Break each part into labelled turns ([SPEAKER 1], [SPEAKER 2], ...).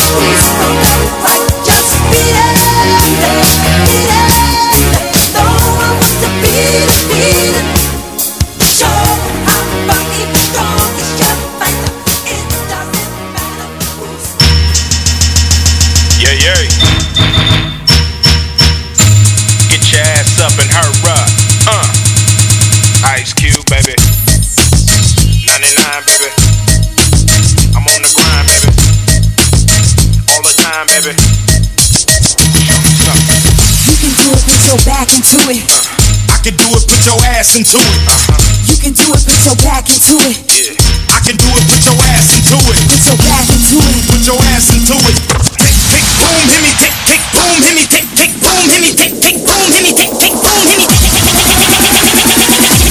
[SPEAKER 1] Into it.
[SPEAKER 2] You can do it, put your back into it.
[SPEAKER 1] Yeah. I can do it, put your ass into it.
[SPEAKER 2] Put your back into it.
[SPEAKER 1] Put your ass into it. Tick, tick, boom, hit me, tick, tick, boom, hit me, tick, tick, boom, hit me, tick, tick, boom, hit me, tick, tick, boom, hit me, tick, tick, tick, tick, tick, tick, tick, tick, tick, tick,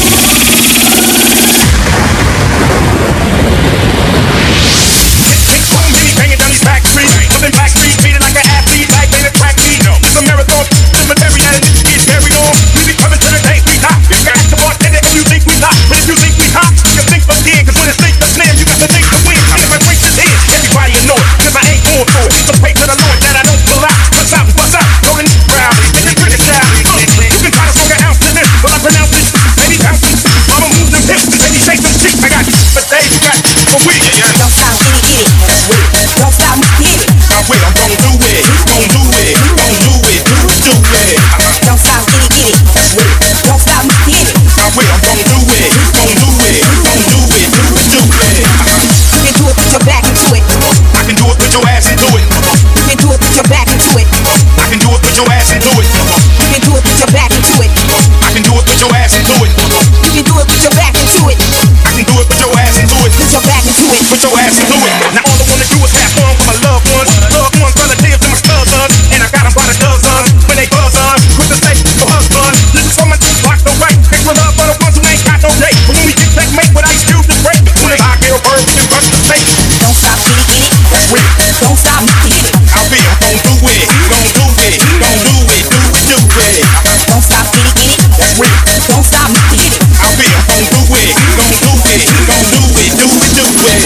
[SPEAKER 1] boom, hit me, banging down these back streets. Up in back streets, beating like an athlete, like in a track meet. It's a marathon, cemetery that is get carried on. We be coming to the day we die. You got to walk in it if you think we lie. But if you think we hot, you think again. Cause when it's think the plan, you got to think to win. And if I break this in, everybody will know it. Cause I ain't going for it. So pray to the Lord that I don't pull out. Bust out, throw the knee round. And then bring it down. You can try to smoke an ounce to this, but I pronounce it. Baby bounce it. Mama move them hips. Baby shake them cheeks. I got for days, you got for weeks.
[SPEAKER 2] Don't stop, get it. Don't stop, get it.
[SPEAKER 1] Now wait, I'm gonna do it. Gonna do it. Gonna do it. Do it.
[SPEAKER 2] Don't stop, get it. Don't stop, get it.
[SPEAKER 1] Now wait, I'm gonna do it. Gonna do it. Gonna do it. Do it.
[SPEAKER 2] You can do it, put your back into it.
[SPEAKER 1] I can do it, put your ass into it.
[SPEAKER 2] You can do it, put your back into it.
[SPEAKER 1] I can do it, put your ass into it.
[SPEAKER 2] You can do it, put your back into it.
[SPEAKER 1] I can do it, put your ass into it.
[SPEAKER 2] You can do it, put your back into it.
[SPEAKER 1] I can do it, put your ass into it.
[SPEAKER 2] Put your back into it.
[SPEAKER 1] Put your ass into it. Now all I wanna do is have fun with my loved ones. Loved ones, relatives, and my cousins. And I got them by the dozens. When they buzz on, quick to say, your husband. Listen for my block the right. Pick with love for the ones who ain't got no date. But when we get that mate with ice cubes and break. As soon as I get a word, we can rush the tape.
[SPEAKER 2] Don't stop, get it.
[SPEAKER 1] That's real.
[SPEAKER 2] Don't stop, get it.
[SPEAKER 1] I'll be, I'm gon' do it. Gon' do it. Gon' do it. Do it.
[SPEAKER 2] Don't stop, get it.
[SPEAKER 1] That's real.
[SPEAKER 2] Don't stop, get it.
[SPEAKER 1] I'll be, I'm gon' do it. Gon' do it. Gon' do it. Do it.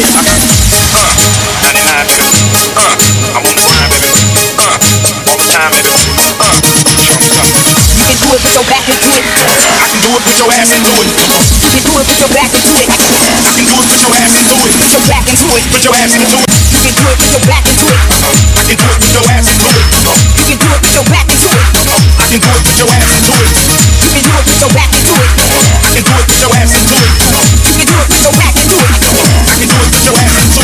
[SPEAKER 1] 99, baby. I'm on the grind, baby. All the time, baby.
[SPEAKER 2] You can do it, put your back into it.
[SPEAKER 1] I can do it, put your ass into it.
[SPEAKER 2] You can do it, put your back into it.
[SPEAKER 1] I can do it, put your ass into it.
[SPEAKER 2] Put your back into it.
[SPEAKER 1] Put your ass into it.
[SPEAKER 2] You can do it, put your back into it.
[SPEAKER 1] I can do it, put your ass into it.
[SPEAKER 2] You can do it, put your back into it.
[SPEAKER 1] I can do it, put your ass into it.
[SPEAKER 2] You can do it, put your back into it.
[SPEAKER 1] I can do it, put your ass into it.
[SPEAKER 2] You can do it, put your back into it.
[SPEAKER 1] I can do it, put your ass into it.